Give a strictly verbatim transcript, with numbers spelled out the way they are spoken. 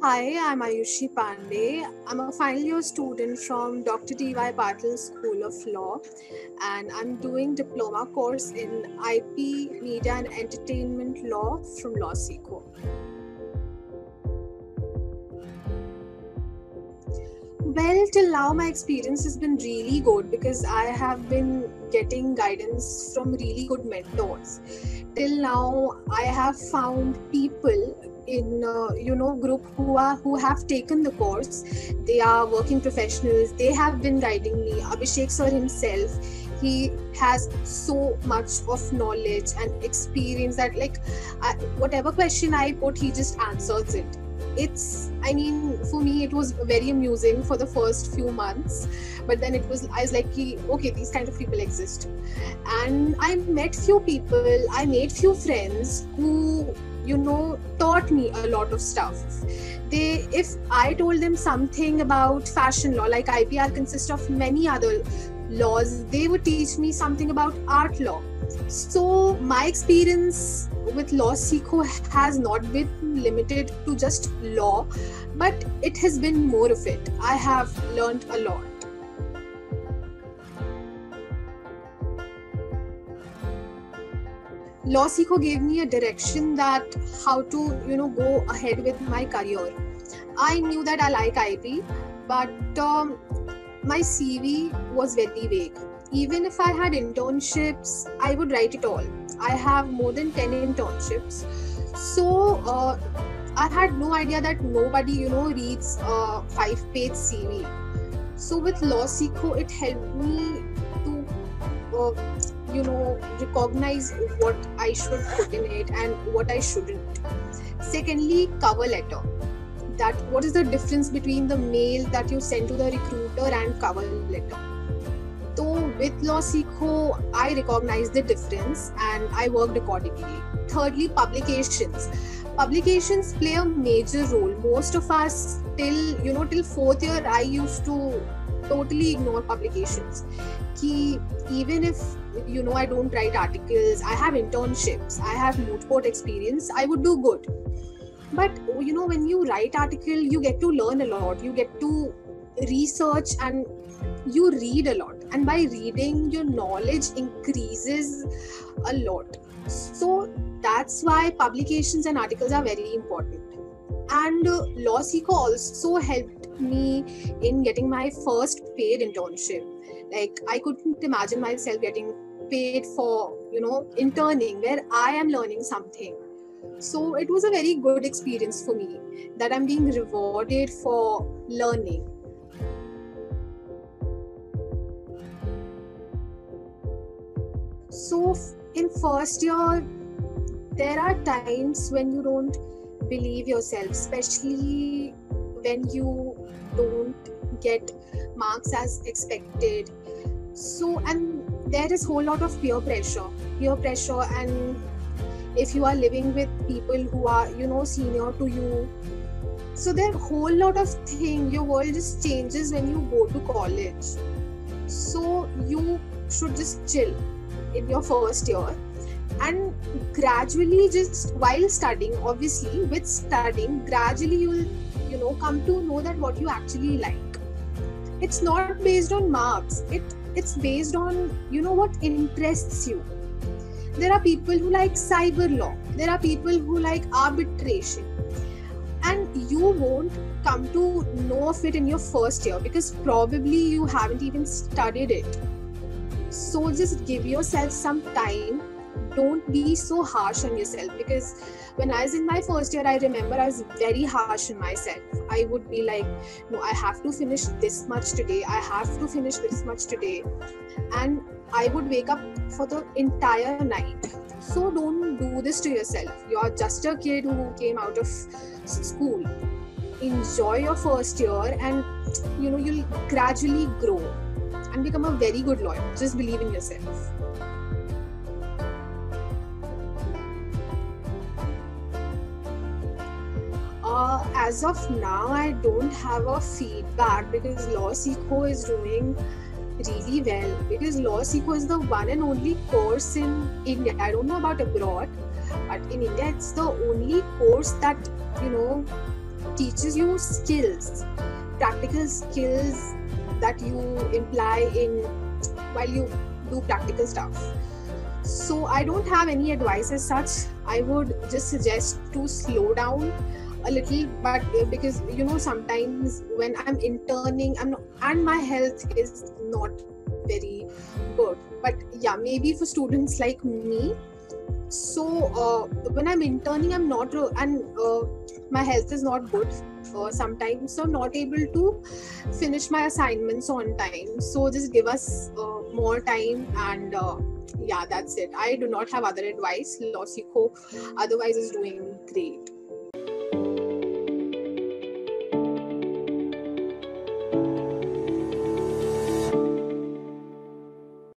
Hi, I'm Ayushi Pandey. I'm a final year student from Doctor D Y Patil School of Law, and I'm doing diploma course in I P, Media and Entertainment Law from LawSeco. Well, till now, my experience has been really good because I have been getting guidance from really good mentors. Till now, I have found people in uh, you know group who are who have taken the course. They are working professionals. They have been guiding me. Abhishek sir himself, he has so much of knowledge and experience that like I, whatever question I put, he just answers it. It's i mean for me it was very amusing for the first few months, but then it was I was like okay, these kind of people exist. And I met few people, I made few friends who you know taught me a lot of stuff. They If I told them something about fashion law, like I P R consists of many other laws, they would teach me something about art law. So my experience with LawSeco has not been limited to just law, but it has been more of it. I have learned a lot. LawSeco gave me a direction that how to you know go ahead with my career. I knew that I like I P, but um, my C V was very vague. Even if I had internships, I would write it all. I have more than ten internships. So uh, I had no idea that nobody, you know, reads a five page C V. So with LawSeco, it helped me to, uh, you know, recognize what I should put in it and what I shouldn't. Secondly, cover letter. That what is the difference between the mail that you send to the recruiter and cover letter? So with LawSeco, I recognized the difference and I worked accordingly. Thirdly, publications. Publications play a major role. Most of us till you know till fourth year, I used to totally ignore publications. Ki, even if you know I don't write articles, I have internships, I have moot court experience, I would do good. But you know when you write article, you get to learn a lot. You get to research and you read a lot, and by reading your knowledge increases a lot. So that's why publications and articles are very important. And uh, LawSeco also helped me in getting my first paid internship. Like I couldn't imagine myself getting paid for you know interning where I am learning something. So it was a very good experience for me that I'm being rewarded for learning. So in first year, there are times when you don't believe yourself, especially when you don't get marks as expected. So and there is whole lot of peer pressure, peer pressure, and if you are living with people who are you know senior to you, so there are whole lot of thing. Your world just changes when you go to college. So you should just chill in your first year and gradually, just while studying, obviously with studying, gradually you'll you know come to know that what you actually like. It's not based on marks, it it's based on you know what interests you. There are people who like cyber law, there are people who like arbitration, and you won't come to know of it in your first year because probably you haven't even studied it. So just give yourself some time. Don't be so harsh on yourself, because when I was in my first year, I remember I was very harsh on myself. I would be like, no, I have to finish this much today, I have to finish this much today, and I would wake up for the entire night. So don't do this to yourself. You're just a kid who came out of school. Enjoy your first year, and you know you'll gradually grow and become a very good lawyer. Just believe in yourself. Uh, as of now, I don't have a feedback because LawSeco is doing really well. Because LawSeco is the one and only course in India. I don't know about abroad, but in India, it's the only course that you know teaches you skills, practical skills that you imply in while you do practical stuff. So I don't have any advice as such. I would just suggest to slow down a little, but because you know sometimes when I'm interning, I'm not, and my health is not very good. But yeah, maybe for students like me, so uh, when I'm interning, I'm not uh, and uh, my health is not good uh, sometimes, so I'm not able to finish my assignments on time. So just give us uh, more time, and uh, yeah, that's it. I do not have other advice. Law Sikho otherwise is doing